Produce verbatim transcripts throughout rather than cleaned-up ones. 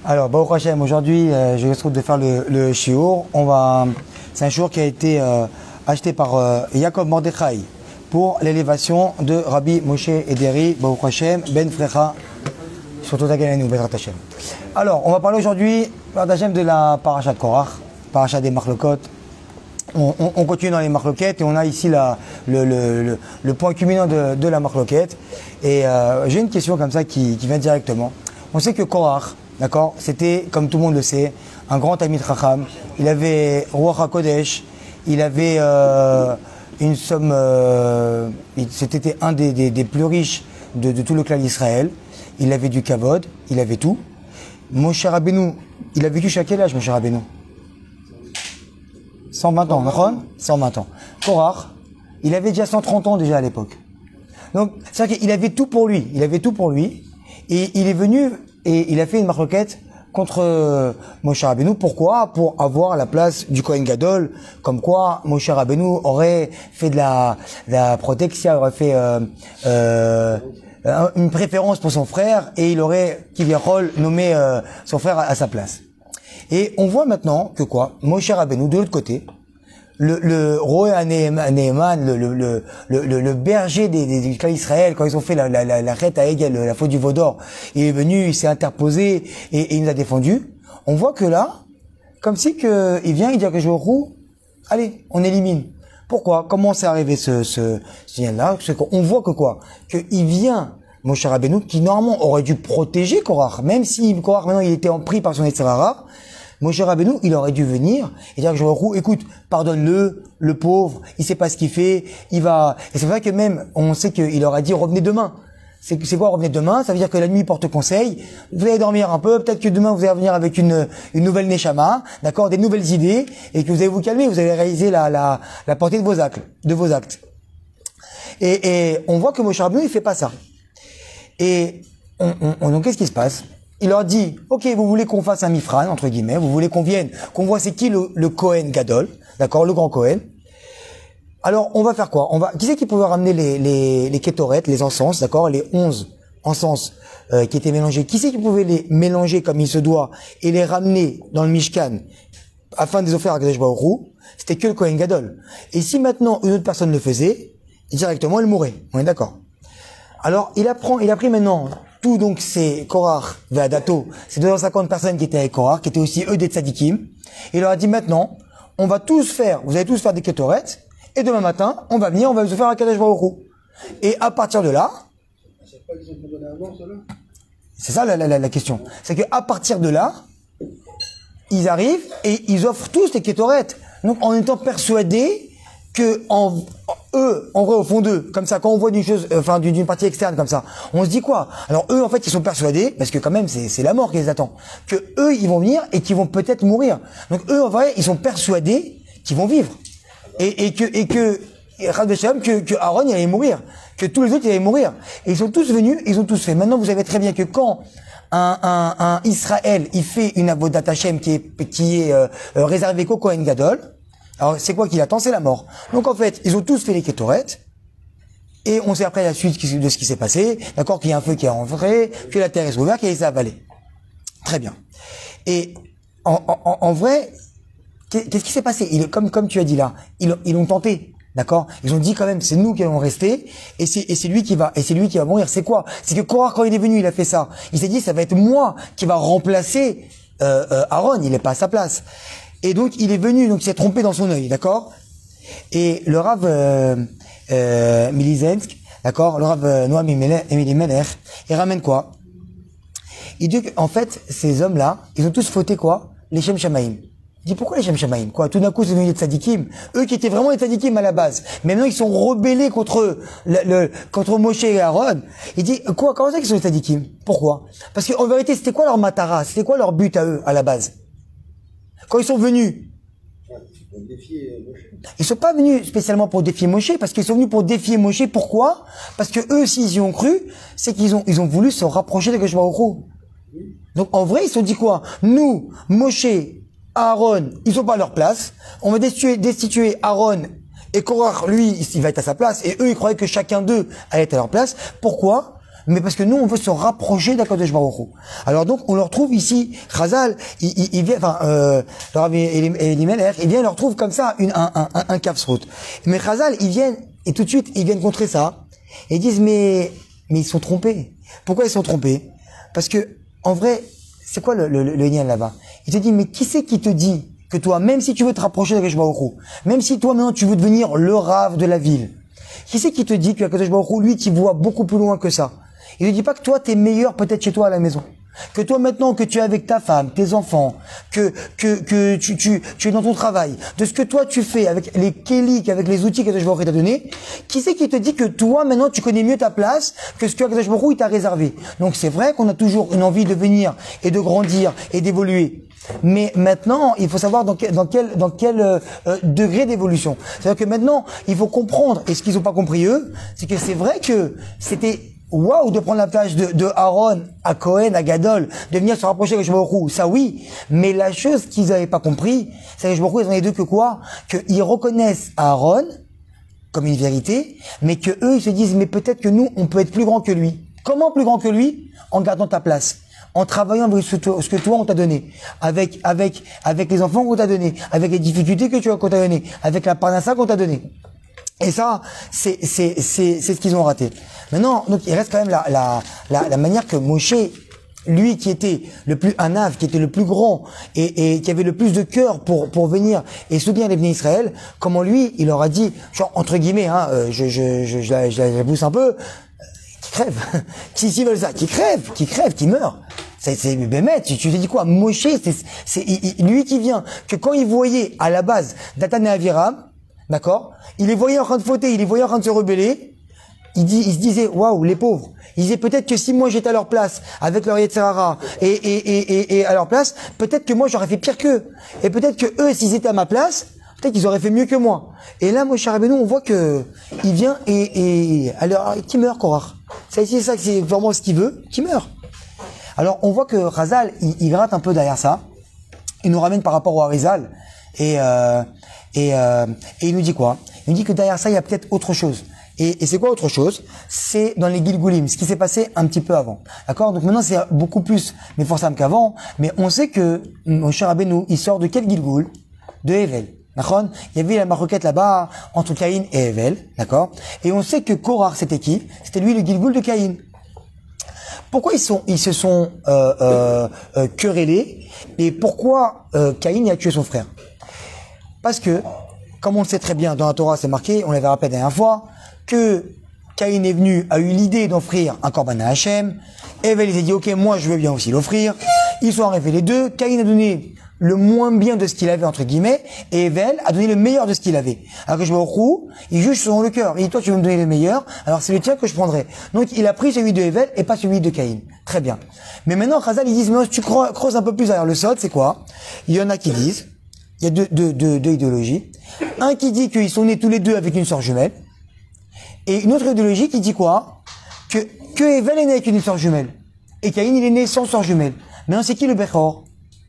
Alors, Baruch Hashem, aujourd'hui, euh, je retrouve de faire le, le shiur. On va, c'est un shiur qui a été euh, acheté par euh, Yaakov Mordechai pour l'élévation de Rabbi Moshe Ederi, Baruch Hashem, Ben Frecha, surtout Tagalenu, Ben Hashem. Alors, on va parler aujourd'hui, Ben Hashem, de la paracha de Korach, paracha des Marlokot. On, on, on continue dans les marloquettes et on a ici la, le, le, le, le point culminant de, de la marloquette. Et euh, j'ai une question comme ça qui, qui vient directement. On sait que Korach, d'accord, c'était, comme tout le monde le sait, un grand Talmid Chacham. Il avait Ruach HaKodesh, il avait euh, une somme, euh, c'était un des, des, des plus riches de, de tout le clan d'Israël. Il avait du kavod, il avait tout. Moshe Rabbeinu, il a vécu jusqu'à quel âge, Moshe Rabbeinu? cent vingt ans, d'accord? cent vingt ans. Korach, il avait déjà cent trente ans déjà à l'époque. Donc, c'est-à-dire qu'il avait tout pour lui. Il avait tout pour lui. Et il est venu et il a fait une marloquette contre euh, Moshe Rabbeinu. Pourquoi? Pour avoir la place du Kohen Gadol. Comme quoi, Moshe Rabbeinu aurait fait de la, de la protection, aurait fait euh, euh, une préférence pour son frère et il aurait, Kivyachol, nommé euh, son frère à, à sa place. Et on voit maintenant que quoi, Moshe Rabbeinu, de l'autre côté, le, le Roé Neheman, le, le, le, le, le berger des, des, du clan d'Israël, quand ils ont fait la, la, la, la rête à Egel, la faute du veau d'or, il est venu, il s'est interposé et, et il nous a défendu. On voit que là, comme si que, il vient, il dit que je roue, allez, on élimine. Pourquoi? Comment c'est arrivé ce, ce, ce lien-là? C'est qu'on voit que quoi? Qu'il vient, Moshe Rabbeinu, qui normalement aurait dû protéger Korach, même si Korach maintenant il était en pris par son Yetzirah, Moshe Rabbeinu, il aurait dû venir et dire que je roue, écoute, pardonne-le, le pauvre, il sait pas ce qu'il fait, il va, et c'est vrai que même, on sait qu'il aurait dit revenez demain. C'est, c'est quoi revenez demain? Ça veut dire que la nuit porte conseil, vous allez dormir un peu, peut-être que demain vous allez revenir avec une, une nouvelle neshama, d'accord, des nouvelles idées, et que vous allez vous calmer, vous allez réaliser la, la, la portée de vos actes, de vos actes. Et, et on voit que Moshe Rabbeinu, il fait pas ça. Et on, on, on, donc qu'est-ce qui se passe? Il leur dit, ok, vous voulez qu'on fasse un mifran, entre guillemets, vous voulez qu'on vienne, qu'on voit c'est qui le, le Kohen Gadol, d'accord, le grand Kohen. Alors, on va faire quoi? On va, qui c'est qui pouvait ramener les, les, les kétoret, les encens, d'accord, les onze encens, euh, qui étaient mélangés? Qui c'est qui pouvait les mélanger comme il se doit et les ramener dans le Mishkan afin de les offrir à Kadosh Baruch Hu? C'était que le Kohen Gadol. Et si maintenant une autre personne le faisait, directement, elle mourrait. On est d'accord? Alors, il apprend, il a pris maintenant tout, donc, c'est Korach, Ve'adato, c'est deux cent cinquante personnes qui étaient avec Korach, qui étaient aussi eux des tzadikim. Il leur a dit maintenant, on va tous faire, vous allez tous faire des kétoret, et demain matin, on va venir, on va vous faire un Kadosh Baruch Hu. Et à partir de là, c'est ça la, la, la question. C'est qu'à partir de là, ils arrivent et ils offrent tous les kétoret. Donc, en étant persuadés que en, eux, en vrai, au fond d'eux, comme ça, quand on voit d'une chose, euh, enfin, d'une partie externe comme ça, on se dit quoi? Alors eux, en fait, ils sont persuadés, parce que quand même, c'est, c'est la mort qui les attend, que eux, ils vont venir et qu'ils vont peut-être mourir. Donc eux, en vrai, ils sont persuadés qu'ils vont vivre. Et, et que, et que, que, que Aaron, il allait mourir. Que tous les autres, ils allaient mourir. Et ils sont tous venus, ils ont tous fait. Maintenant, vous savez très bien que quand un, un, un Israël, il fait une avodat Hashem qui est, qui est, euh, réservée qu'au Kohen Gadol, alors, c'est quoi qu'il attend? C'est la mort. Donc, en fait, ils ont tous fait les kétoret. Et on sait après la suite de ce qui s'est passé. D'accord? Qu'il y a un feu qui est rentré, que la terre est ouverte, qu'elle s'est avalée. Très bien. Et, en, en, en vrai, qu'est-ce qui s'est passé? Ils, comme, comme tu as dit là, ils, ils l'ont tenté. D'accord? Ils ont dit quand même, c'est nous qui allons rester, et c'est, et c'est lui qui va, et c'est lui qui va mourir. C'est quoi? C'est que Korach, quand il est venu, il a fait ça. Il s'est dit, ça va être moi qui va remplacer, euh, euh, Aaron. Il est pas à sa place. Et donc, il est venu, donc il s'est trompé dans son œil, d'accord? Et le Rav euh, euh, Milizensk, d'accord, le Rav euh, Noam Emily Meler, il ramène quoi? Il dit qu'en fait, ces hommes-là, ils ont tous fauté quoi? Les Shem Shamaim. Il dit pourquoi les Shem Shamaim? Quoi? Tout d'un coup, c'est devenu des tzadikim. Eux qui étaient vraiment des tzadikim à la base. Mais maintenant, ils sont rebellés contre le, le contre Moshe et Aaron. Il dit quoi? Comment ça qu'ils sont des tzadikim? Pourquoi? Parce qu'en vérité, c'était quoi leur matara? C'était quoi leur but à eux, à la base? Quand ils sont venus, ils sont pas venus spécialement pour défier Moshe, parce qu'ils sont venus pour défier Moshe. Pourquoi? Parce que eux, s'ils y ont cru, c'est qu'ils ont, ils ont voulu se rapprocher de Kadosh Baruch Hu. Donc, en vrai, ils se sont dit quoi? Nous, Moshe, Aaron, ils sont pas à leur place. On va destituer, destituer Aaron, et Korach, lui, il va être à sa place. Et eux, ils croyaient que chacun d'eux allait être à leur place. Pourquoi? mais parce que nous, on veut se rapprocher d'Akadosh Baruch Hu. Alors donc, on le retrouve ici, Chazal, il, il, il vient, enfin, euh, le Rabbi Elimelech, il vient, il leur trouve comme ça une, un, un, un, un kafsrout. Mais Chazal, ils viennent, et tout de suite, ils viennent contrer ça, et ils disent, mais, mais ils sont trompés. Pourquoi ils sont trompés? Parce que, en vrai, c'est quoi le, le, le, le lien là-bas? Il te dit, mais qui c'est qui te dit que toi, même si tu veux te rapprocher d'Akadosh Baruch Hu, même si toi maintenant tu veux devenir le rave de la ville, qui c'est qui te dit que Akadosh Baruch Hu, lui, qui voit beaucoup plus loin que ça? Il ne dit pas que toi, t'es meilleur peut-être chez toi à la maison. Que toi maintenant que tu es avec ta femme, tes enfants, que que que tu tu tu es dans ton travail, de ce que toi tu fais avec les kélik, avec les outils que Akadosh Baruch Hu t'a donné, qui c'est qui te dit que toi maintenant tu connais mieux ta place que ce que Akadosh Baruch Hu t'a réservé? Donc c'est vrai qu'on a toujours une envie de venir et de grandir et d'évoluer. Mais maintenant, il faut savoir dans quel, dans quel, dans quel euh, degré d'évolution. C'est-à-dire que maintenant, il faut comprendre, et ce qu'ils n'ont pas compris eux, c'est que c'est vrai que c'était waouh de prendre la place de, de Aaron à Cohen, à Gadol, de venir se rapprocher avec Shbaourou, ça oui. Mais la chose qu'ils n'avaient pas compris, c'est que Shbaourou, ils ont les deux que quoi? Qu'ils reconnaissent Aaron comme une vérité, mais que eux, ils se disent, mais peut-être que nous, on peut être plus grand que lui. Comment plus grand que lui? En gardant ta place. En travaillant avec ce, ce que toi on t'a donné, avec avec avec les enfants qu'on t'a donné, avec les difficultés que tu as qu'on t'a donné, avec la parnassa qu'on t'a donné. Et ça, c'est c'est c'est c'est ce qu'ils ont raté. Maintenant, donc il reste quand même la la la, la manière que Moshe, lui qui était le plus anav, qui était le plus grand et, et qui avait le plus de cœur pour pour venir et soutenir les bénis Israël, comment lui, il leur a dit, genre entre guillemets, hein, euh, je je je je la, je la pousse un peu, euh, qui crève, qui s'ils veulent ça, qui crève, qui crève, qui meurt. C'est, c'est, Bémet, tu, tu te dis quoi? Moshe, c'est, c'est, il, lui qui vient, que quand il voyait, à la base, Datan et Aviram, d'accord? Il les voyait en train de fauter, il les voyait en train de se rebeller, il dit, il se disait, waouh, les pauvres. Il disait peut-être que si moi j'étais à leur place, avec leur Yetzirara, et, et, et, et, et à leur place, peut-être que moi j'aurais fait pire qu'eux. Et peut-être que eux, s'ils étaient à ma place, peut-être qu'ils auraient fait mieux que moi. Et là, Moshe Rabbeinu, on voit que, il vient et, et, alors, qui meurt, Korach. C'est, c'est ça, c'est vraiment ce qu'il veut, qui meurt. Alors, on voit que Chazal, il, il gratte un peu derrière ça. Il nous ramène par rapport au Harizal. Et, euh, et, euh, et il nous dit quoi? Il nous dit que derrière ça, il y a peut-être autre chose. Et, et c'est quoi autre chose? C'est dans les Gilgulim, ce qui s'est passé un petit peu avant. D'accord? Donc maintenant, c'est beaucoup plus mais forcément qu'avant. Mais on sait que Moshe Rabbeinu, il sort de quel Gilgul? De Hevel. D'accord? Il y avait la maroquette là-bas entre Caïn et Hevel. D'accord? Et on sait que Korach, c'était qui? C'était lui le Gilgul de Caïn. Pourquoi ils sont, ils se sont euh, euh, euh, querellés et pourquoi euh, Caïn a tué son frère? Parce que, comme on le sait très bien dans la Torah, c'est marqué, on l'avait rappelé la dernière fois, que Caïn est venu, a eu l'idée d'offrir un korban à Hachem. Hevel il s'est dit, ok, moi je veux bien aussi l'offrir. Ils sont arrivés les deux. Caïn a donné le moins bien de ce qu'il avait, entre guillemets, et Hevel a donné le meilleur de ce qu'il avait. Alors que je vois au roux, il juge selon le cœur. Il dit, toi, tu veux me donner le meilleur, alors c'est le tien que je prendrai. Donc, il a pris celui de Hevel et pas celui de Caïn. Très bien. Mais maintenant, Chazal, ils disent, mais si tu creuses un peu plus derrière le sod, c'est quoi? Il y en a qui disent, il y a deux, deux, deux, deux idéologies. Un qui dit qu'ils sont nés tous les deux avec une sœur jumelle. Et une autre idéologie qui dit quoi? Que, que Hevel est né avec une sœur jumelle. Et Caïn, il est né sans sœur jumelle. Maintenant, c'est qui le Bechor?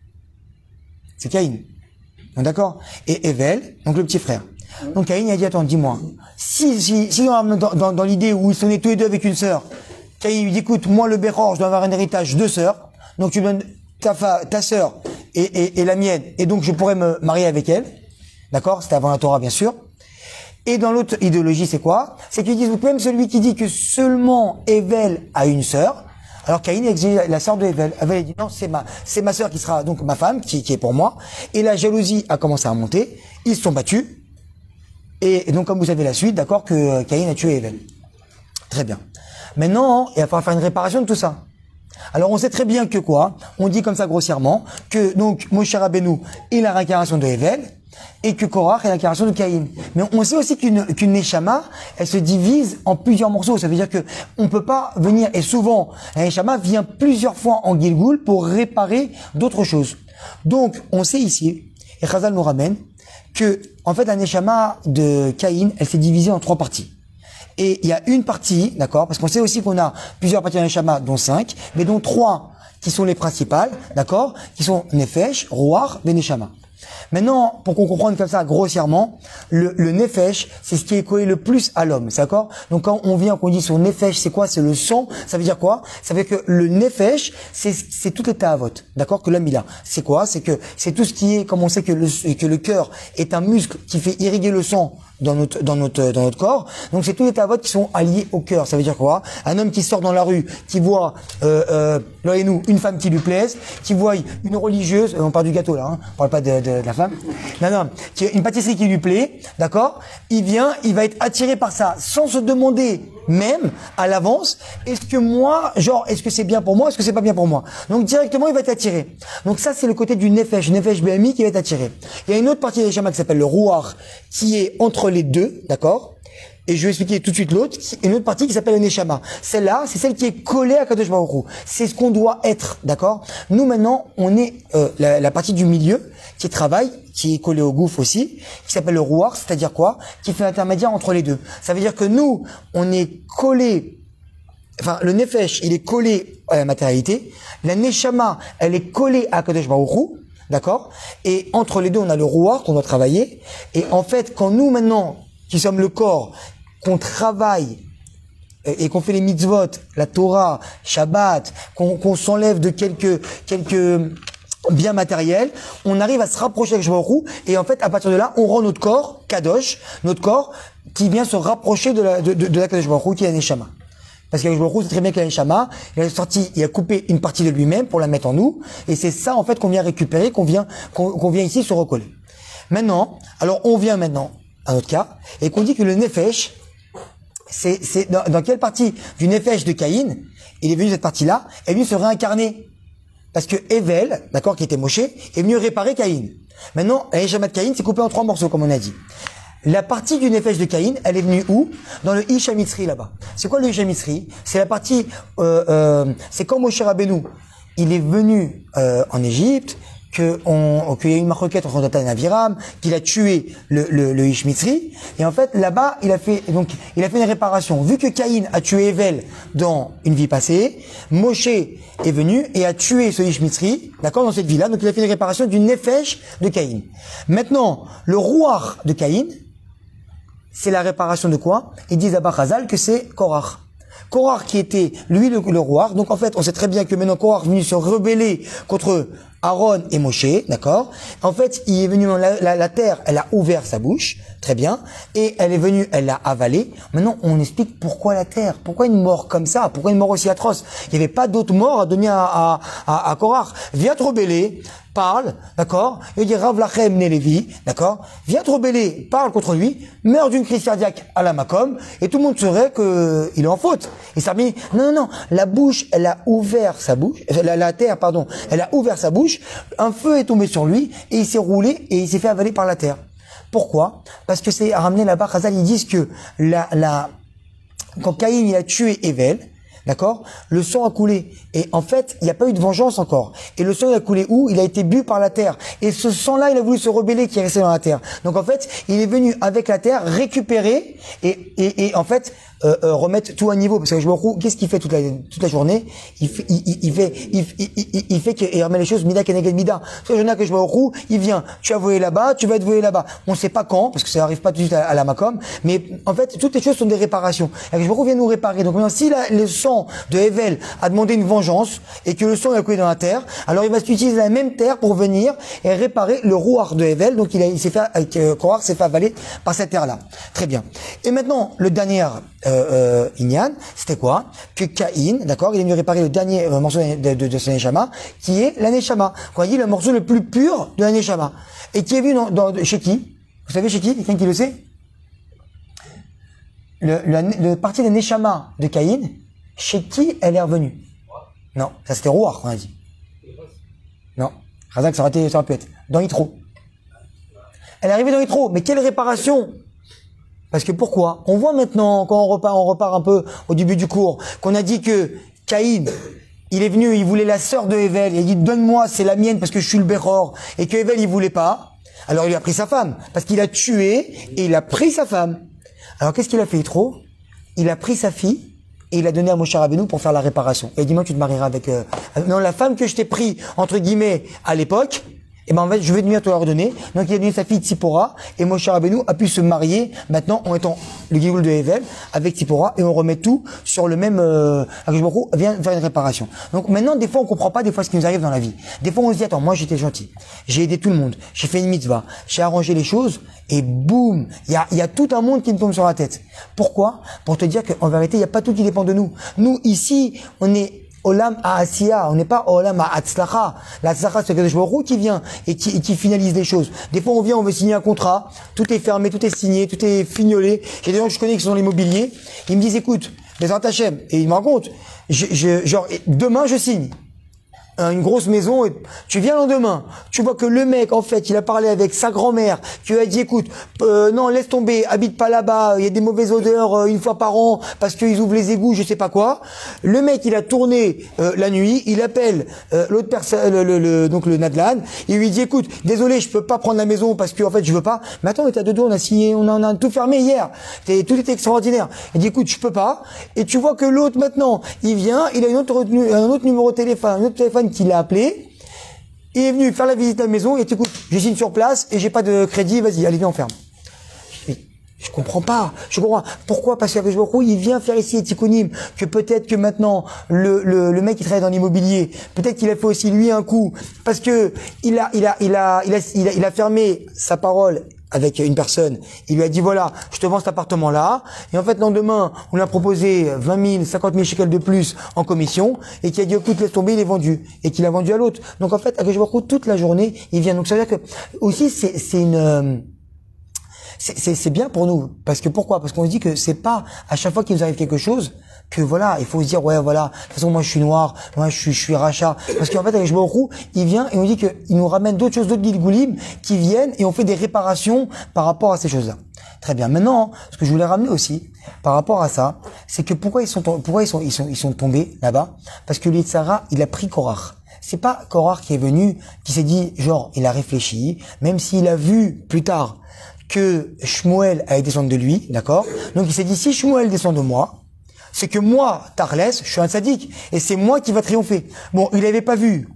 C'est Caïn. D'accord? Et Hevel, donc le petit frère. Donc Caïn il a dit, attends, dis-moi, si, si, si dans, dans, dans l'idée où ils sont nés tous les deux avec une sœur, Caïn lui dit, écoute, moi le Bechor, je dois avoir un héritage de sœurs, donc tu me donnes ta, ta sœur et, et, et la mienne, et donc je pourrais me marier avec elle. D'accord? C'était avant la Torah, bien sûr. Et dans l'autre idéologie, c'est quoi? C'est qu'ils disent, même celui qui dit que seulement Hevel a une sœur, alors Caïn exige la sœur de Hevel. Hevel dit non, c'est ma, c'est ma sœur qui sera donc ma femme, qui, qui est pour moi. Et la jalousie a commencé à monter. Ils se sont battus. Et, et donc, comme vous savez la suite, d'accord, que Caïn a tué Hevel. Très bien. Maintenant, il va falloir faire une réparation de tout ça. Alors, on sait très bien que quoi? On dit comme ça grossièrement que donc Moshe Rabbeinu est la réincarnation de Hevel et que Korach est l'incarnation de Caïn. Mais on sait aussi qu'une qu'une Neshama, elle se divise en plusieurs morceaux. Ça veut dire que on peut pas venir, et souvent, la Neshama vient plusieurs fois en Gilgul pour réparer d'autres choses. Donc, on sait ici, et Chazal nous ramène, que, en fait, la Neshama de Caïn, elle s'est divisée en trois parties. Et il y a une partie, d'accord, parce qu'on sait aussi qu'on a plusieurs parties de la Neshama, dont cinq, mais dont trois qui sont les principales, d'accord, qui sont Nefesh, Ruach, et Neshama. Maintenant, pour qu'on comprenne comme ça grossièrement, le, le nefesh, c'est ce qui est collé le plus à l'homme, c'est d'accord? Donc quand on vient, qu'on dit son nefesh, c'est quoi? C'est le sang. Ça veut dire quoi? Ça veut dire que le nefesh, c'est c'est toutes les ta'avot, d'accord? Que l'homme il a. C'est quoi? C'est que c'est tout ce qui est, comme on sait que le que le cœur est un muscle qui fait irriguer le sang dans notre dans notre dans notre corps. Donc c'est tous les ta'avot qui sont alliés au cœur. Ça veut dire quoi? Un homme qui sort dans la rue, qui voit euh, euh, là et nous une femme qui lui plaise, qui voit une religieuse, on parle du gâteau là, hein, on parle pas de, de, de la femme. Non non, qui une pâtisserie qui lui plaît, d'accord? Il vient, il va être attiré par ça sans se demander même à l'avance, est-ce que moi, genre, est-ce que c'est bien pour moi, est-ce que c'est pas bien pour moi? Donc directement, il va être attiré. Donc ça, c'est le côté du nefesh, nefesh B M I qui va être attiré. Il y a une autre partie des Neshama qui s'appelle le rouar, qui est entre les deux, d'accord? Et je vais expliquer tout de suite l'autre, une autre partie qui s'appelle le Neshama. Celle-là, c'est celle qui est collée à Kadosh Baruch Hu. C'est ce qu'on doit être, d'accord? Nous, maintenant, on est euh, la, la partie du milieu qui travaille, qui est collée au gouffre aussi, qui s'appelle le Rouar, c'est-à-dire quoi? Qui fait l'intermédiaire entre les deux. Ça veut dire que nous, on est collé, enfin, le Nefesh, il est collé à la matérialité. La Neshama, elle est collée à Kadosh Baruch Hu, d'accord? Et entre les deux, on a le Rouar qu'on doit travailler. Et en fait, quand nous, maintenant, qui sommes le corps, qu'on travaille et qu'on fait les mitzvot, la Torah, Shabbat, qu'on qu'on s'enlève de quelques quelques biens matériels, on arrive à se rapprocher avec Baruch Hu, et en fait à partir de là, on rend notre corps kadosh, notre corps qui vient se rapprocher de la de, de, de la Kadosh Baruch Hu, qui est la Neshama. Parce qu'avec Baruch Hu, c'est très bien que la Neshama, il a sorti, il a coupé une partie de lui-même pour la mettre en nous, et c'est ça en fait qu'on vient récupérer, qu'on vient qu'on qu'on vient ici se recoller. Maintenant, alors on vient maintenant à notre cas, et qu'on dit que le nefesh, c'est, c'est dans, dans quelle partie du nefesh de Caïn, il est venu cette partie-là, est venu se réincarner. Parce que Evel, d'accord, qui était Moshe, est venu réparer Caïn. Maintenant, la Neshama de Caïn s'est coupée en trois morceaux, comme on a dit. La partie du nefesh de Caïn, elle est venue où? Dans le Ish HaMitzri, là-bas. C'est quoi le Ish HaMitzri? C'est la partie, euh, euh, c'est comme Moshe Rabbeinu. Il est venu euh, en Égypte, que on, qu'il y a eu une requête entre Datan et Aviram, qu'il a tué le, le, le Ish Mitzri, et en fait, là-bas, il a fait, donc, il a fait une réparation. Vu que Caïn a tué Evel dans une vie passée, Moshe est venu et a tué ce Ish Mitzri, d'accord, dans cette vie-là, donc il a fait une réparation du Nefesh de Caïn. Maintenant, le Rouar de Caïn, c'est la réparation de quoi? Ils disent à Bachazal que c'est Korach. Korach qui était, lui, le, le Rouar. Donc, en fait, on sait très bien que maintenant, Korach est venu se rebeller contre Aaron et Moshe, d'accord? En fait, il est venu, la, la, la terre, elle a ouvert sa bouche, très bien, et elle est venue, elle l'a avalé. Maintenant, on explique pourquoi la terre, pourquoi une mort comme ça, pourquoi une mort aussi atroce. Il n'y avait pas d'autre mort à donner à, à, à, à Korach. Viens te rebeller, parle, d'accord? Il dit Rav Lachem Nelevi, d'accord? Viens te rebeller, parle contre lui, meurt d'une crise cardiaque à la Macom, et tout le monde saurait que il est en faute. Et ça dit, non, non, non, la bouche, elle a ouvert sa bouche, la, la terre, pardon, elle a ouvert sa bouche, un feu est tombé sur lui, et il s'est roulé, et il s'est fait avaler par la terre. Pourquoi? Parce que c'est ramené là-bas, Chazal, ils disent que la, la, quand Caïn, il a tué Evel, d'accord? Le sang a coulé. Et en fait, il n'y a pas eu de vengeance encore. Et le sang, il a coulé où? Il a été bu par la terre. Et ce sang-là, il a voulu se rebeller qui est resté dans la terre. Donc en fait, il est venu avec la terre récupérer et, et, et en fait, euh, euh, remettre tout à niveau. Parce que je me retrouve, qu'est-ce qu'il fait toute la, toute la journée? Il fait, il, il, il fait, il, il, il, il fait qu'il remet les choses mida keneged mida. Ce journée que je me retrouve, il vient. Tu as volé là-bas, tu vas être volé là-bas. On ne sait pas quand, parce que ça n'arrive pas tout de suite à, à la Macom. Mais en fait, toutes les choses sont des réparations. Et je me retrouve, vient nous réparer. Donc maintenant, si la, le sang de Evel a demandé une vengeance et que le sang a coulé dans la terre, alors il va utiliser la même terre pour venir et réparer le rouar de Evel. Donc il, a, il s'est fait, avec euh, Korach s'est fait avaler par cette terre-là. Très bien. Et maintenant, le dernier euh, euh, Inyan, c'était quoi? Que Caïn, d'accord, il est venu réparer le dernier euh, morceau de, de, de son Neshama, qui est la Neshama. On a dit le morceau le plus pur de la Neshama. Et qui est venu dans, dans, chez qui? Vous savez chez qui? Quelqu'un qui le sait? Le, le, le parti de Neshama de Caïn, chez qui elle est revenue? Non, ça c'était Rouar qu'on a dit. Non, Razak, ça aurait, été, ça aurait pu être dans Yitro. Elle est arrivée dans Yitro, mais quelle réparation? Parce que pourquoi? On voit maintenant, quand on repart, on repart un peu au début du cours, qu'on a dit que Caïn, il est venu, il voulait la sœur de Evel, il a dit donne-moi, c'est la mienne parce que je suis le Béror, et que Evel il voulait pas. Alors il lui a pris sa femme, parce qu'il a tué et il a pris sa femme. Alors qu'est-ce qu'il a fait Yitro? Il a pris sa fille et il a donné à Moshe Rabbeinu pour faire la réparation. Et il dit, moi, tu te marieras avec... Euh, non, la femme que je t'ai pris, entre guillemets, à l'époque, et ben en fait, je vais venir te leur donner. Donc il a donné sa fille Tzipora, et Moshe Rabbeinu a pu se marier maintenant en étant le Gigoul de Hevel avec Tzipora, et on remet tout sur le même. Euh, Akadosh Baruch Hu vient faire une réparation. Donc maintenant, des fois, on comprend pas des fois ce qui nous arrive dans la vie. Des fois, on se dit attends, moi j'étais gentil, j'ai aidé tout le monde, j'ai fait une mitzvah, j'ai arrangé les choses, et boum, il y a, il y a tout un monde qui me tombe sur la tête. Pourquoi? Pour te dire qu'en vérité, il n'y a pas tout qui dépend de nous. Nous ici, on est Olam Asiya, on n'est pas Olam Atzlacha. La Tzlacha, c'est Akadosh Baruch Hu qui vient et qui, et qui finalise les choses. Des fois, on vient, on veut signer un contrat, tout est fermé, tout est signé, tout est fignolé. J'ai des gens que je connais qui sont dans l'immobilier, ils me disent, écoute, les Antachem, et ils me racontent, je, je, genre, demain, je signe une grosse maison, et tu viens le lendemain, tu vois que le mec, en fait, il a parlé avec sa grand-mère, qui lui a dit, écoute, euh, non, laisse tomber, habite pas là-bas, il y a des mauvaises odeurs euh, une fois par an, parce qu'ils ouvrent les égouts, je sais pas quoi. Le mec, il a tourné euh, la nuit, il appelle euh, l'autre personne, le, le, le, donc le Nadlan, il lui dit, écoute, désolé, je peux pas prendre la maison parce que, en fait, je veux pas. Mais attends, t'as deux doigts, on a signé, on a, on a tout fermé hier, tout était extraordinaire. Il dit, écoute, je peux pas. Et tu vois que l'autre, maintenant, il vient, il a une autre, un autre numéro de téléphone, un autre téléphone qu'il a appelé, il est venu faire la visite à la maison et t'écoute, je signe sur place et j'ai pas de crédit, vas-y, allez, viens, on ferme. Je, je comprends pas, je comprends. Pourquoi? Parce que je vois il vient faire ici Etikonim, que peut-être que maintenant, le, le, le mec qui travaille dans l'immobilier, peut-être qu'il a fait aussi lui un coup, parce que il a, il a, il a, il a, il a, il a fermé sa parole avec une personne, il lui a dit voilà, je te vends cet appartement-là, et en fait, le lendemain, on lui a proposé vingt mille, cinquante mille shekels de plus en commission, et qui a dit écoute, laisse tomber, il est vendu, et qu'il a vendu à l'autre. Donc en fait, Akadosh Baruch Hu, toute la journée, il vient. Donc ça veut dire que, aussi, c'est, c'est une, euh, c'est, c'est bien pour nous. Parce que pourquoi? Parce qu'on se dit que c'est pas, à chaque fois qu'il nous arrive quelque chose, que voilà, il faut se dire, ouais, voilà, de toute façon, moi, je suis noir, moi, je suis, je suis rachat. Parce qu'en fait, avec Akadosh Baruch Hu, il vient et on dit qu'il nous ramène d'autres choses, d'autres Gilgulim qui viennent et on fait des réparations par rapport à ces choses-là. Très bien. Maintenant, ce que je voulais ramener aussi, par rapport à ça, c'est que pourquoi ils sont, pourquoi ils sont, ils sont, ils sont tombés là-bas? Parce que l'Yitzhara, il a pris Korach. C'est pas Korach qui est venu, qui s'est dit, genre, il a réfléchi, même s'il a vu plus tard que Shmuel allait descendre de lui, d'accord? Donc il s'est dit, si Shmuel descend de moi, c'est que moi, Tarles, je suis un sadique, et c'est moi qui va triompher. Bon, il n'avait pas vu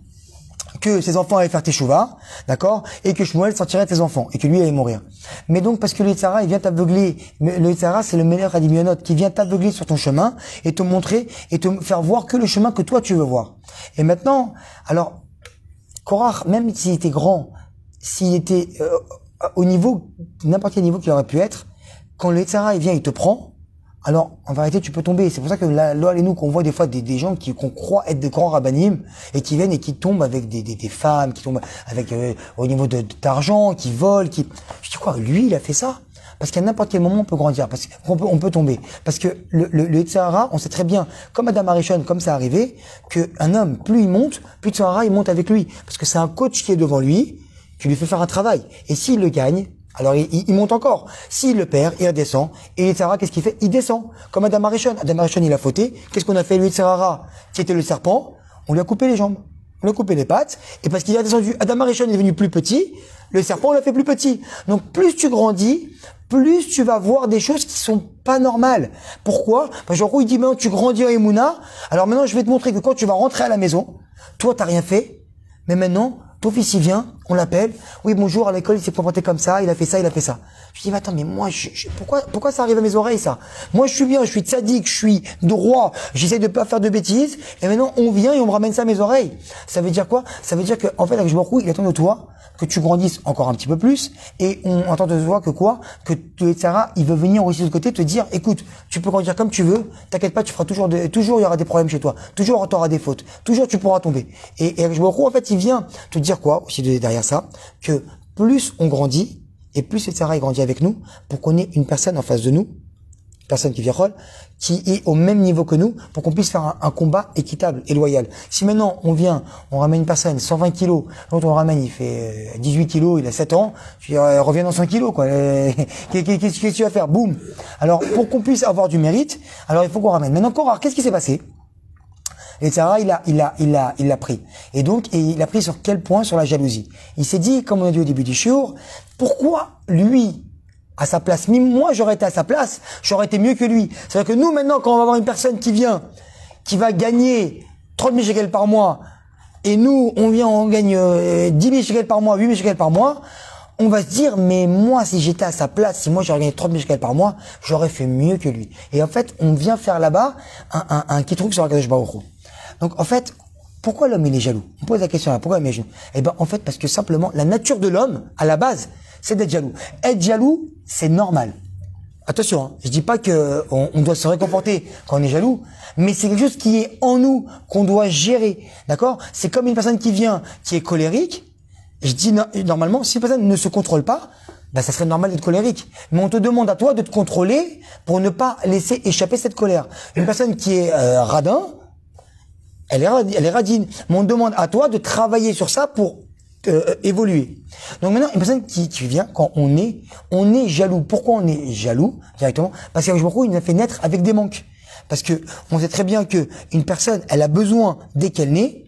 que ses enfants allaient faire Teshuvah, d'accord, et que Shmuel sortirait de ses enfants, et que lui allait mourir. Mais donc, parce que le Yitzhara, il vient t'aveugler, le Yitzhara, c'est le meilleur Adimionot, qui vient t'aveugler sur ton chemin, et te montrer, et te faire voir que le chemin que toi tu veux voir. Et maintenant, alors, Korach, même s'il était grand, s'il était euh, au niveau, n'importe quel niveau qu'il aurait pu être, quand le Yitzhara, il vient, il te prend, alors, en vérité, tu peux tomber. C'est pour ça que là, là et nous, qu'on voit des fois des, des gens qui, qu'on croit être des grands rabbanim, et qui viennent et qui tombent avec des, des, des femmes, qui tombent avec, euh, au niveau de, d'argent, qui volent, qui, je dis quoi, lui, il a fait ça? Parce qu'à n'importe quel moment, on peut grandir, parce qu'on peut, on peut tomber. Parce que le, le, le Yitzhara, on sait très bien, comme Adam Arishon, comme ça arrivé, qu'un homme, plus il monte, plus Yitzhara, il monte avec lui. Parce que c'est un coach qui est devant lui, qui lui fait faire un travail. Et s'il le gagne, alors il, il monte encore. S'il le perd, il redescend. Et Yitzhara, qu'est-ce qu'il fait? Il descend. Comme Adam Arishon. Adam Arishon, il a fauté. Qu'est-ce qu'on a fait, lui, Yitzhara, qui était le serpent? On lui a coupé les jambes. On lui a coupé les pattes. Et parce qu'il a descendu, Adam Arishon est devenu plus petit. Le serpent, on l'a fait plus petit. Donc, plus tu grandis, plus tu vas voir des choses qui sont pas normales. Pourquoi? Parce que, en gros, il dit, maintenant, tu grandis en Emouna. Alors maintenant, je vais te montrer que quand tu vas rentrer à la maison, toi, t'as rien fait. Mais maintenant, ton fils, il vient, on l'appelle. Oui, bonjour, à l'école, il s'est comporté comme ça, il a fait ça, il a fait ça. Je dis, mais attends, mais moi, je, je, pourquoi, pourquoi ça arrive à mes oreilles, ça? Moi, je suis bien, je suis tzaddik, je suis droit, j'essaie de pas faire de bêtises, et maintenant, on vient et on me ramène ça à mes oreilles. Ça veut dire quoi? Ça veut dire que, en fait, avec Baruch Hu, il attend de toi que tu grandisses encore un petit peu plus, et on entend de toi que quoi? Que le Yitzhara, il veut venir aussi de l'autre côté te dire, écoute, tu peux grandir comme tu veux, t'inquiète pas, tu feras toujours de, toujours il y aura des problèmes chez toi, toujours tu auras des fautes, toujours tu pourras tomber. Et, et avec Baruch Hu, en fait, il vient te dire quoi, aussi derrière ça, que plus on grandit, et plus le Yitzhara, il grandit avec nous, pour qu'on ait une personne en face de nous, personne qui vient qui est au même niveau que nous, pour qu'on puisse faire un, un combat équitable et loyal. Si maintenant on vient, on ramène une personne cent vingt kilos, l'autre on ramène, il fait dix-huit kilos, il a sept ans, je dis, euh, reviens dans cent kilos, quoi. Qu'est-ce que tu vas faire? Boum. Alors, pour qu'on puisse avoir du mérite, alors il faut qu'on ramène. Maintenant, Korach, qu'est-ce qui s'est passé? Et Yitzhara, il a, il a, il a, il l'a pris. Et donc, et il a pris sur quel point? Sur la jalousie. Il s'est dit, comme on a dit au début du shiur, pourquoi lui, à sa place, même moi j'aurais été à sa place, j'aurais été mieux que lui. C'est-à-dire que nous maintenant, quand on va avoir une personne qui vient, qui va gagner trente mille shekels par mois, et nous, on vient, on gagne euh, dix mille shekels par mois, huit mille shekels par mois, on va se dire, mais moi, si j'étais à sa place, si moi j'aurais gagné trente mille shekels par mois, j'aurais fait mieux que lui. Et en fait, on vient faire là-bas un, un, un petit truc sur Akadosh Baruch Hu. Donc en fait, pourquoi l'homme il est jaloux? On pose la question là, pourquoi l'homme est jaloux? Eh ben en fait, parce que simplement, la nature de l'homme, à la base, c'est d'être jaloux. Être jaloux, c'est normal. Attention, hein, je dis pas que on, on doit se réconforter quand on est jaloux, mais c'est quelque chose qui est en nous, qu'on doit gérer, d'accord? C'est comme une personne qui vient, qui est colérique. Je dis no, normalement, si une personne ne se contrôle pas, ben ça serait normal d'être colérique. Mais on te demande à toi de te contrôler pour ne pas laisser échapper cette colère. Une personne qui est euh, radin, elle est, elle est radine. Mais on te demande à toi de travailler sur ça pour Euh, évoluer. Donc maintenant, une personne qui, qui vient, quand on est, on est jaloux. Pourquoi on est jaloux directement? Parce qu'Akadosh Baruch Hu, il nous a fait naître avec des manques. Parce que on sait très bien que une personne, elle a besoin dès qu'elle naît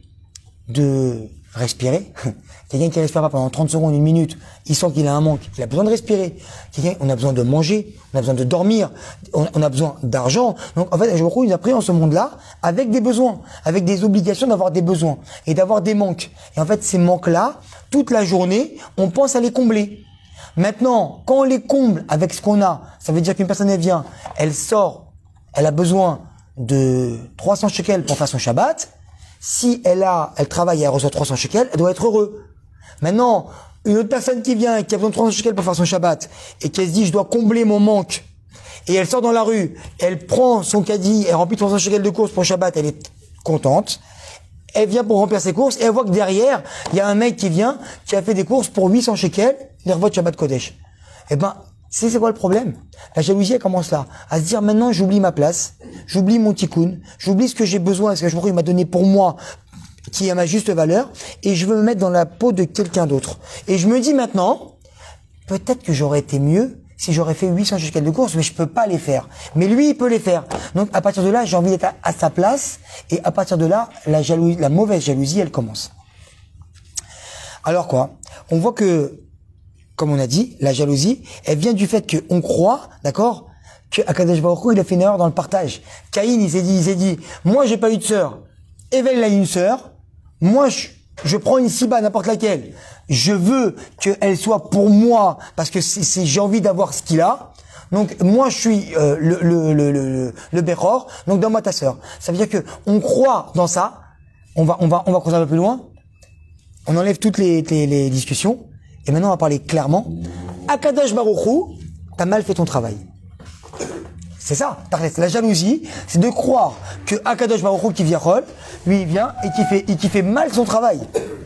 de respirer. Quelqu'un qui respire pas pendant trente secondes, une minute, il sent qu'il a un manque. Il a besoin de respirer. Quelqu'un, on a besoin de manger, on a besoin de dormir, on, on a besoin d'argent. Donc en fait, Akadosh Baruch Hu, il nous a pris en ce monde-là avec des besoins, avec des obligations d'avoir des besoins et d'avoir des manques. Et en fait, ces manques-là, toute la journée, on pense à les combler. Maintenant, quand on les comble avec ce qu'on a, ça veut dire qu'une personne, elle vient, elle sort, elle a besoin de trois cents shekels pour faire son Shabbat. Si elle a, elle travaille et elle reçoit trois cents shekels, elle doit être heureuse. Maintenant, une autre personne qui vient et qui a besoin de trois cents shekels pour faire son Shabbat et qui se dit, je dois combler mon manque, et elle sort dans la rue, elle prend son caddie, elle remplit trois cents shekels de courses pour Shabbat, elle est contente. Elle vient pour remplir ses courses et elle voit que derrière, il y a un mec qui vient, qui a fait des courses pour huit cents shekels, il revoit de Shabbat Kodesh. Eh ben, c'est c'est quoi le problème? La jalousie, elle commence là, à se dire maintenant j'oublie ma place, j'oublie mon tikkun, j'oublie ce que j'ai besoin, ce que je il m'a donné pour moi, qui est à ma juste valeur, et je veux me mettre dans la peau de quelqu'un d'autre. Et je me dis maintenant, peut-être que j'aurais été mieux si j'aurais fait huit cents shekels de courses, mais je peux pas les faire. Mais lui, il peut les faire. Donc à partir de là, j'ai envie d'être à, à sa place, et à partir de là, la jalousie, la mauvaise jalousie, elle commence. Alors quoi? On voit que, comme on a dit, la jalousie, elle vient du fait qu'on croit, d'accord, que Akadosh Baruch Hu, il a fait une erreur dans le partage. Caïn, il s'est dit, il s'est dit, moi, j'ai pas eu de sœur. Evel, il a eu une sœur. Moi, je, je prends une ciba, n'importe laquelle. Je veux qu'elle soit pour moi, parce que c'est, j'ai envie d'avoir ce qu'il a. Donc, moi, je suis euh, le, le, le, le, le Bechor, donc donne-moi ta sœur. Ça veut dire que on croit dans ça. On va, on va, on va creuser un peu plus loin. On enlève toutes les, les, les discussions. Et maintenant, on va parler clairement. Akadosh Baruch Hu, t'as mal fait ton travail. C'est ça, la jalousie, c'est de croire que Akadosh Baruch Hu qui vient rôle, lui il vient et qui fait, et qui fait mal son travail.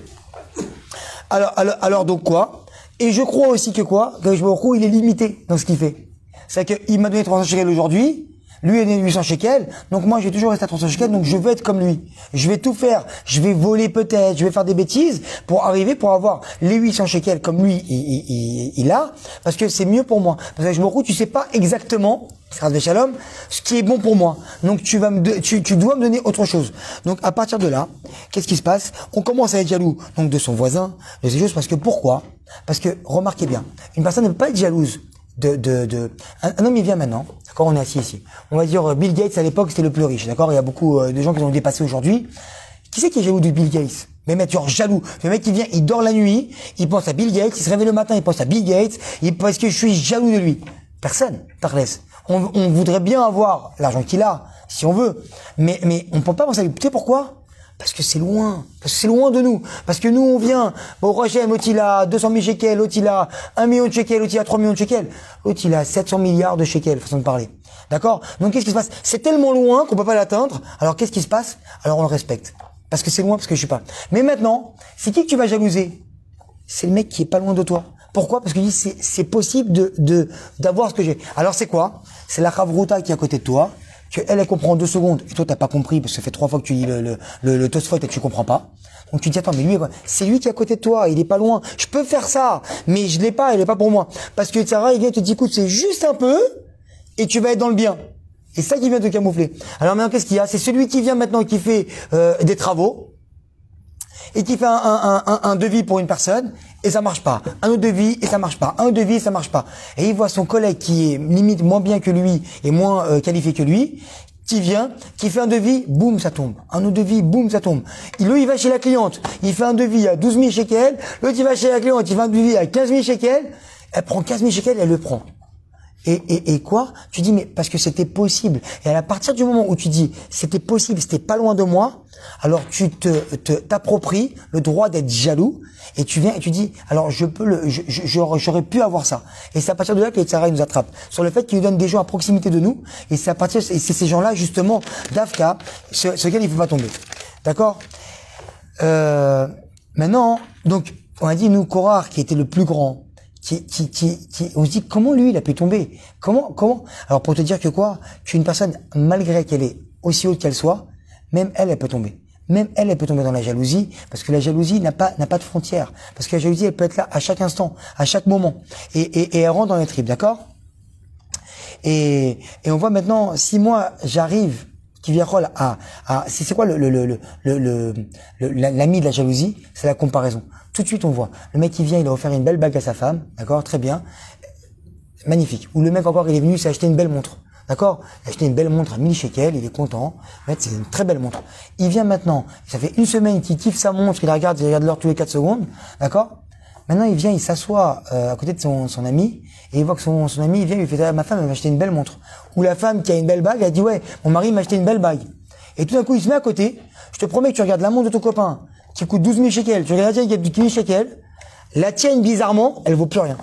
Alors, alors, alors donc quoi? Et je crois aussi que quoi? Akadosh Baruch Hu, il est limité dans ce qu'il fait. C'est-à-dire qu'il m'a donné trois cents shekels aujourd'hui, lui il a donné huit cents shekels, donc moi je vais toujours rester à trois cents shekels, donc je veux être comme lui. Je vais tout faire, je vais voler peut-être, je vais faire des bêtises pour arriver, pour avoir les huit cents shekels comme lui il, il, il, il a, parce que c'est mieux pour moi. Parce que je me retrouve, tu sais pas exactement, Shalom, ce qui est bon pour moi. Donc tu vas me, tu, tu dois me donner autre chose. Donc à partir de là, qu'est-ce qui se passe? On commence à être jaloux, donc de son voisin, de ces choses, parce que pourquoi? Parce que remarquez bien, une personne ne peut pas être jalouse. De, de, de, un, un homme il vient maintenant, d'accord, on est assis ici. On va dire Bill Gates à l'époque c'était le plus riche, d'accord. Il y a beaucoup euh, de gens qui l'ont dépassé aujourd'hui. Qui c'est qui est jaloux de Bill Gates? Mais mec, genre jaloux. Le mec qui vient, il dort la nuit, il pense à Bill Gates, il se réveille le matin, il pense à Bill Gates, il parce que je suis jaloux de lui. Personne, Tarles. On, on voudrait bien avoir l'argent qu'il a, si on veut, mais mais on peut pas penser à lui. Tu sais pourquoi? Parce que c'est loin, parce que c'est loin de nous. Parce que nous, on vient, bon, Rochem, l'autre il a deux cent mille shekels, l'autre il a un million de shekels, l'autre il a trois millions de shekels, l'autre il a sept cents milliards de shekels, façon de parler. D'accord? Donc qu'est-ce qui se passe? C'est tellement loin qu'on peut pas l'atteindre, alors qu'est-ce qui se passe? Alors on le respecte. Parce que c'est loin, parce que je suis pas. Mais maintenant, c'est qui que tu vas jalouser? C'est le mec qui est pas loin de toi. Pourquoi? Parce que c'est, c'est possible de, de, d'avoir ce que j'ai. Alors c'est quoi? C'est la Chavruta qui est à côté de toi, que elle, elle comprend en deux secondes, et toi t'as pas compris, parce que ça fait trois fois que tu lis le, le, le, le Tosfot et que tu comprends pas. Donc tu te dis, attends, mais lui, c'est lui qui est à côté de toi, il est pas loin. Je peux faire ça, mais je l'ai pas, il est pas pour moi. Parce que Sarah, il vient te dire, écoute, c'est juste un peu, et tu vas être dans le bien. Et ça qui vient te camoufler. Alors maintenant, qu'est-ce qu'il y a? C'est celui qui vient maintenant, qui fait euh, des travaux, et qui fait un, un, un, un devis pour une personne, et ça marche pas. Un autre devis, et ça marche pas. Un autre devis, et ça marche pas. Et il voit son collègue qui est limite moins bien que lui, et moins euh, qualifié que lui, qui vient, qui fait un devis, boum, ça tombe. Un autre devis, boum, ça tombe. Il, lui, il va chez la cliente, il fait un devis à douze mille shekels, l'autre, il va chez la cliente, il fait un devis à quinze mille shekels, elle prend quinze mille shekels, elle le prend. Et, et, et quoi? Tu dis, mais parce que c'était possible. Et à partir du moment où tu dis, c'était possible, c'était pas loin de moi, alors tu te, te, t'appropries le droit d'être jaloux, et tu viens et tu dis, alors je peux le, je, je, j'aurais pu avoir ça. Et c'est à partir de là que les Tzara nous attrape. Sur le fait qu'il nous donne des gens à proximité de nous, et c'est à partir, et c'est ces gens-là, justement, d'Afka, sur, sur lesquels il ne faut pas tomber. D'accord? Euh, maintenant, donc, on a dit, nous, Korah, qui était le plus grand, Qui, qui, qui, qui, on se dit comment lui il a pu tomber, comment, comment. Alors pour te dire que quoi, qu'une personne malgré qu'elle est aussi haute qu'elle soit, même elle, elle peut tomber. Même elle, elle peut tomber dans la jalousie, parce que la jalousie n'a pas n'a pas de frontières, parce que la jalousie elle peut être là à chaque instant, à chaque moment, et et, et elle rentre dans les tripes, d'accord. Et et on voit maintenant si moi j'arrive qui vient à à c'est c'est quoi le le le le le l'ami de la jalousie, c'est la comparaison. Tout de suite, on voit. Le mec, il vient, il a offert une belle bague à sa femme. D'accord? Très bien. Magnifique. Ou le mec, encore, il est venu, il s'est acheté une belle montre. D'accord? Il a acheté une belle montre à mille shekels, il est content. En fait, c'est une très belle montre. Il vient maintenant, ça fait une semaine qu'il kiffe sa montre, il la regarde, il regarde l'heure tous les quatre secondes. D'accord? Maintenant, il vient, il s'assoit euh, à côté de son, son ami, et il voit que son, son ami, il vient, il lui fait, ah, ma femme, elle m'a acheté une belle montre. Ou la femme qui a une belle bague, elle dit, ouais, mon mari m'a acheté une belle bague. Et tout d'un coup, il se met à côté. Je te promets que tu regardes la montre de ton copain, qui coûte douze mille shekels, tu regardes la tienne qui coûte quinze mille shekels, la tienne, bizarrement, elle vaut plus rien.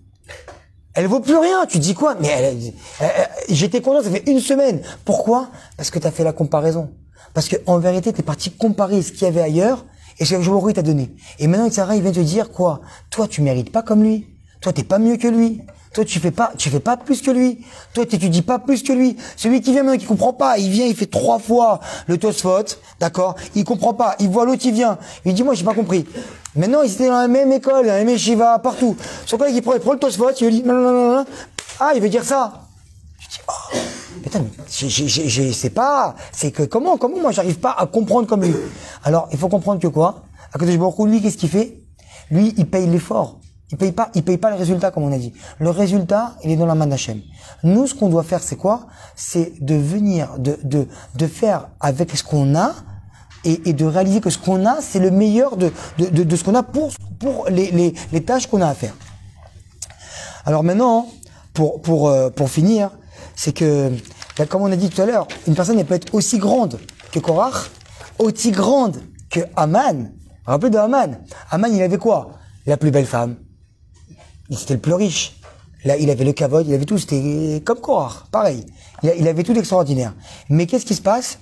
Elle vaut plus rien. Tu dis quoi? Mais elle, elle, elle, j'étais content, ça fait une semaine. Pourquoi? Parce que tu as fait la comparaison. Parce que en vérité, tu es parti comparer ce qu'il y avait ailleurs et ce que le t'a donné. Et maintenant, Sarah, il vient te dire quoi? Toi, tu mérites pas comme lui. Toi, t'es pas mieux que lui. Toi, tu fais pas, tu fais pas plus que lui. Toi, t'étudies pas plus que lui. Celui qui vient maintenant, qui comprend pas, il vient, il fait trois fois le Tosfot, d'accord? Il comprend pas. Il voit l'autre, il vient. Il dit, moi, j'ai pas compris. Maintenant, ils étaient dans la même école, dans la même yeshiva, partout. Son collègue, il prend, il prend le Tosfot, il lui dit, non, non, non, non. Ah, il veut dire ça. Je dis, oh, putain, j'ai, j'ai, j'ai, c'est pas, c'est que comment, comment moi, j'arrive pas à comprendre comme lui. Alors, il faut comprendre que quoi? À côté de beaucoup, lui, qu'est-ce qu'il fait? Lui, il paye l'effort. Il paye pas, il paye pas le résultat, comme on a dit. Le résultat, il est dans la main d'Hachem. Nous, ce qu'on doit faire, c'est quoi? C'est de venir, de, de, de faire avec ce qu'on a et, et de réaliser que ce qu'on a, c'est le meilleur de, de, de, de ce qu'on a pour, pour les, les, les tâches qu'on a à faire. Alors maintenant, pour, pour, euh, pour finir, c'est que, comme on a dit tout à l'heure, une personne, elle peut être aussi grande que Korah, aussi grande que Haman. Rappelez de Haman. Haman, il avait quoi? La plus belle femme. C'était le plus riche. Là, il avait le kavod, il avait tout. C'était comme Korah, pareil. Il, a, il avait tout d'extraordinaire. Mais qu'est-ce qui se passe?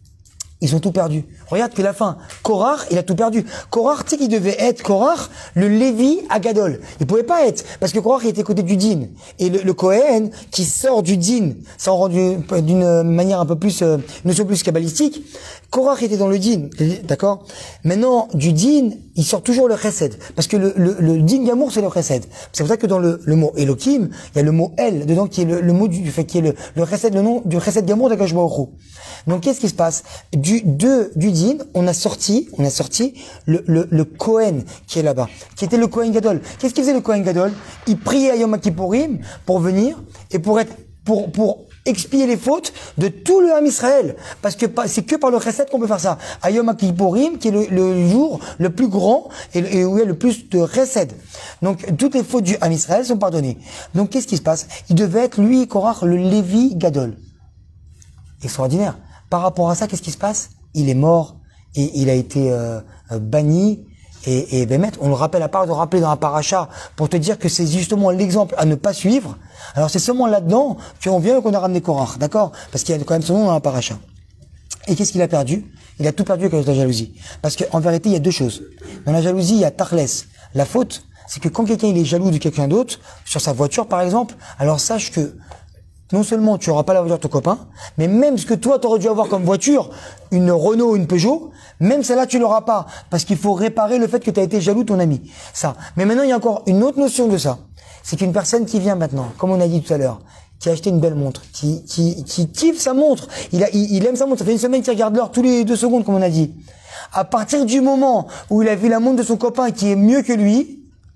Ils ont tout perdu. Regarde, puis la fin. Korah, il a tout perdu. Korah, tu sais qu'il devait être Korah, le Lévi Agadol. Il pouvait pas être, parce que Korah, il était côté du din. Et le, le Kohen, qui sort du din, ça en rend d'une manière un peu plus, euh, une notion plus kabbalistique. Korah était dans le din, d'accord? Maintenant, du din, il sort toujours le chesed. Parce que le, le, le din gamour, c'est le chesed. C'est pour ça que dans le, le mot Elohim, il y a le mot El, dedans, qui est le, le mot du, fait, qui est le, le chesed, le nom du chesed gamour d'Akadosh Baruch Hu. Donc, qu'est-ce qui se passe? Du, de, du din, on a sorti, on a sorti le, le, le Kohen qui est là-bas, qui était le Kohen Gadol. Qu'est-ce qu'il faisait le Kohen Gadol? Il priait à Yom Kippourim pour venir et pour être, pour, pour expier les fautes de tout le Ham Israël. Parce que c'est que par le chesed qu'on peut faire ça. À Yom Kippourim, qui est le, le jour le plus grand et, et où il y a le plus de chesed. Donc, toutes les fautes du Ham Israël sont pardonnées. Donc, qu'est-ce qui se passe? Il devait être, lui, Korah, le Lévi Gadol. Extraordinaire. Par rapport à ça, qu'est-ce qui se passe? Il est mort et il a été euh, banni. Et, et Bémet, on le rappelle à part de rappeler dans la paracha pour te dire que c'est justement l'exemple à ne pas suivre. Alors c'est seulement là-dedans qu'on vient et qu'on a ramené Korah, d'accord? Parce qu'il y a quand même son nom dans la paracha. Et qu'est-ce qu'il a perdu? Il a tout perdu à cause de la jalousie. Parce qu'en vérité, il y a deux choses. Dans la jalousie, il y a Tarles. La faute, c'est que quand quelqu'un il est jaloux de quelqu'un d'autre, sur sa voiture par exemple, alors sache que non seulement tu n'auras pas la voiture de ton copain, mais même ce que toi, tu aurais dû avoir comme voiture, une Renault ou une Peugeot, même celle-là, tu l'auras pas. Parce qu'il faut réparer le fait que tu as été jaloux de ton ami. Ça. Mais maintenant, il y a encore une autre notion de ça. C'est qu'une personne qui vient maintenant, comme on a dit tout à l'heure, qui a acheté une belle montre, qui, qui, qui kiffe sa montre, il, a, il, il aime sa montre, ça fait une semaine qu'il regarde l'heure tous les deux secondes, comme on a dit. À partir du moment où il a vu la montre de son copain qui est mieux que lui,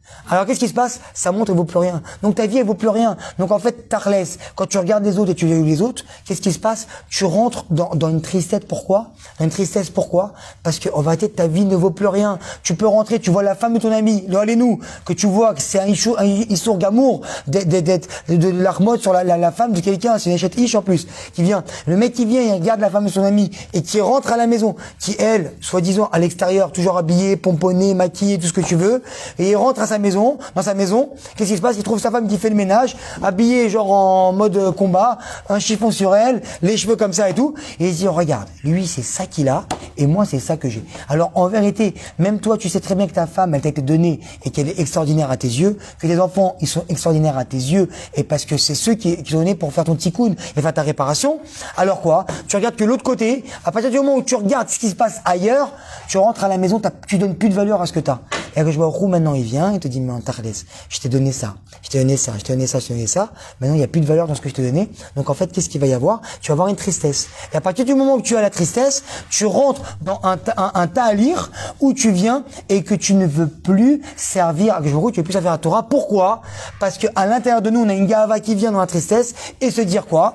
Alors qu'est-ce qui se passe? Ça montre, elle vaut plus rien. Donc ta vie, elle vaut plus rien. Donc en fait, tarles, quand tu regardes les autres et tu évalues les autres, qu'est-ce qui se passe? Tu rentres dans, dans une tristesse. Pourquoi? Dans une tristesse, pourquoi? Parce qu'en vérité, ta vie ne vaut plus rien. Tu peux rentrer, tu vois la femme de ton ami, le allez-nous, que tu vois que c'est un issour, un issour gamour, de, de, de, de, de l'armotte sur la, la, la femme de quelqu'un, c'est une échette ish en plus, qui vient. Le mec qui vient, il regarde la femme de son ami et qui rentre à la maison, qui elle, soi-disant à l'extérieur, toujours habillée, pomponnée, maquillée, tout ce que tu veux, et il rentre à sa maison, dans sa maison, qu'est-ce qui se passe? Il trouve sa femme qui fait le ménage, habillée genre en mode combat, un chiffon sur elle, les cheveux comme ça et tout, et il dit, oh, regarde, lui c'est ça qu'il a, et moi c'est ça que j'ai. Alors en vérité, même toi tu sais très bien que ta femme, elle t'a été donnée, et qu'elle est extraordinaire à tes yeux, que tes enfants, ils sont extraordinaires à tes yeux, et parce que c'est ceux qui, qui sont donnés pour faire ton tikkun et faire ta réparation. Alors quoi? Tu regardes que l'autre côté, à partir du moment où tu regardes ce qui se passe ailleurs, tu rentres à la maison, tu donnes plus de valeur à ce que tu as. Et que je vois où maintenant il vient, il te dit, mais Tarles, je t'ai donné ça, je t'ai donné ça, je t'ai donné ça, je t'ai donné ça. Maintenant, il n'y a plus de valeur dans ce que je t'ai donné. Donc, en fait, qu'est-ce qu'il va y avoir? Tu vas avoir une tristesse. Et à partir du moment où tu as la tristesse, tu rentres dans un, un, un tas à lire où tu viens et que tu ne veux plus servir, que je vois, tu ne veux plus servir à Torah. Pourquoi? Parce que à l'intérieur de nous, on a une gava qui vient dans la tristesse et se dire quoi?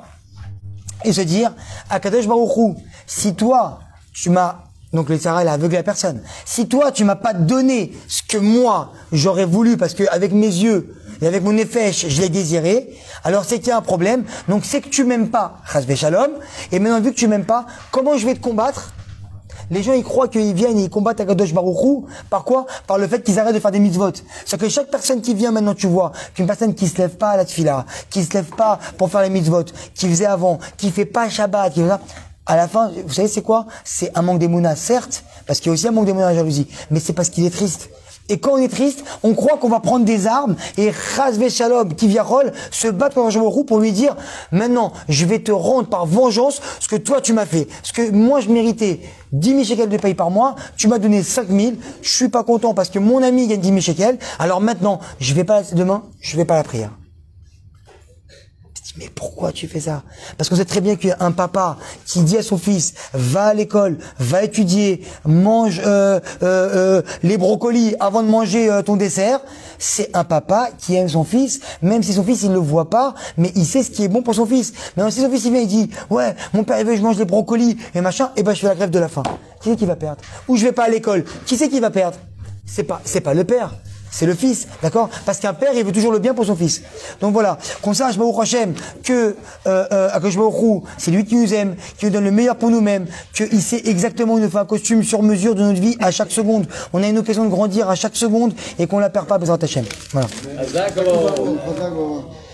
Et se dire, Akadosh Baruch Hu, si toi, tu m'as donc le Sarah, elle a aveuglé la personne. Si toi, tu m'as pas donné ce que moi, j'aurais voulu, parce que avec mes yeux et avec mon nefesh, je l'ai désiré, alors c'est qu'il y a un problème. Donc c'est que tu m'aimes pas, chas shalom. Et maintenant, vu que tu m'aimes pas, comment je vais te combattre? Les gens, ils croient qu'ils viennent et ils combattent Akadosh Baruch Hu. Par quoi? Par le fait qu'ils arrêtent de faire des mitzvot. C'est que chaque personne qui vient maintenant, tu vois, qu'une personne qui se lève pas à la tfila, qui se lève pas pour faire les mitzvot, qui faisait avant, qui fait pas Shabbat, qui fait ça, à la fin, vous savez c'est quoi? C'est un manque d'émouna, certes, parce qu'il y a aussi un manque d'émouna à la jalousie, mais c'est parce qu'il est triste. Et quand on est triste, on croit qu'on va prendre des armes et Chazvé Shalom, qui vient rôle, se battre contre Jean pour lui dire, maintenant, je vais te rendre par vengeance ce que toi tu m'as fait. Ce que moi je méritais dix mille shekels de paye par mois, tu m'as donné cinq mille, je suis pas content parce que mon ami gagne dix mille shekels, alors maintenant, je vais pas, demain, je vais pas à la prière. Mais pourquoi tu fais ça? Parce qu'on sait très bien qu'un papa qui dit à son fils, va à l'école, va étudier, mange euh, euh, euh, les brocolis avant de manger euh, ton dessert, c'est un papa qui aime son fils, même si son fils il ne le voit pas, mais il sait ce qui est bon pour son fils. Mais si son fils il vient et dit, ouais, mon père il veut que je mange les brocolis et machin, et ben je fais la grève de la faim. Qui c'est qui va perdre? Ou je vais pas à l'école, qui c'est qui va perdre? C'est pas, c'est pas le père. C'est le fils, d'accord? Parce qu'un père, il veut toujours le bien pour son fils. Donc voilà, qu'on sache, Baruch Hashem, que euh, euh, Akadosh Baruch Hu, c'est lui qui nous aime, qui nous donne le meilleur pour nous-mêmes, qu'il sait exactement, il nous fait un costume sur mesure de notre vie à chaque seconde. On a une occasion de grandir à chaque seconde et qu'on la perd pas, Bezrat Hashem. Voilà.